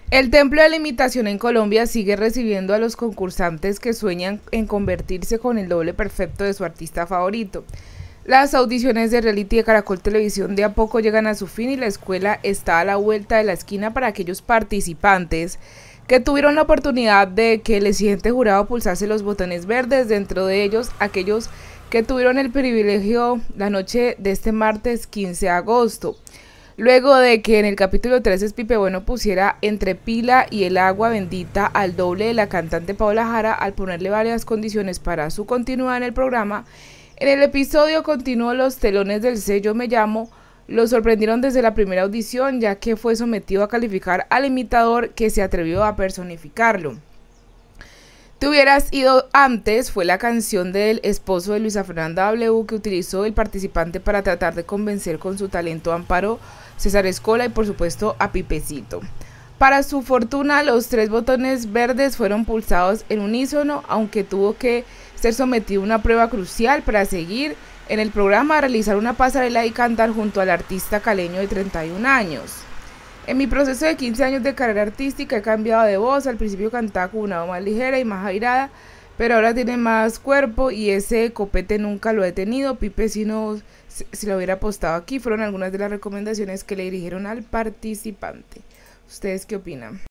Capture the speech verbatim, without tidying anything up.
El Templo de la Imitación en Colombia sigue recibiendo a los concursantes que sueñan en convertirse con el doble perfecto de su artista favorito. Las audiciones de reality de Caracol Televisión de a poco llegan a su fin y la escuela está a la vuelta de la esquina para aquellos participantes que tuvieron la oportunidad de que el exigente jurado pulsase los botones verdes, dentro de ellos aquellos que tuvieron el privilegio la noche de este martes quince de agosto. Luego de que en el capítulo tres Pipe Bueno pusiera entre pila y el agua bendita al doble de la cantante Paola Jara al ponerle varias condiciones para su continuidad en el programa, en el episodio continuó los telones del sello Me Llamo, lo sorprendieron desde la primera audición, ya que fue sometido a calificar al imitador que se atrevió a personificarlo. Te hubieras ido antes fue la canción del esposo de Luisa Fernanda W que utilizó el participante para tratar de convencer con su talento a Amparo, César Escola y por supuesto a Pipecito. Para su fortuna, los tres botones verdes fueron pulsados en unísono, aunque tuvo que ser sometido a una prueba crucial para seguir en el programa, a realizar una pasarela y cantar junto al artista caleño de treinta y un años. En mi proceso de quince años de carrera artística he cambiado de voz. Al principio cantaba con una voz más ligera y más airada, pero ahora tiene más cuerpo y ese copete nunca lo he tenido. Pipe, si no, si lo hubiera apostado aquí, fueron algunas de las recomendaciones que le dirigieron al participante. ¿Ustedes qué opinan?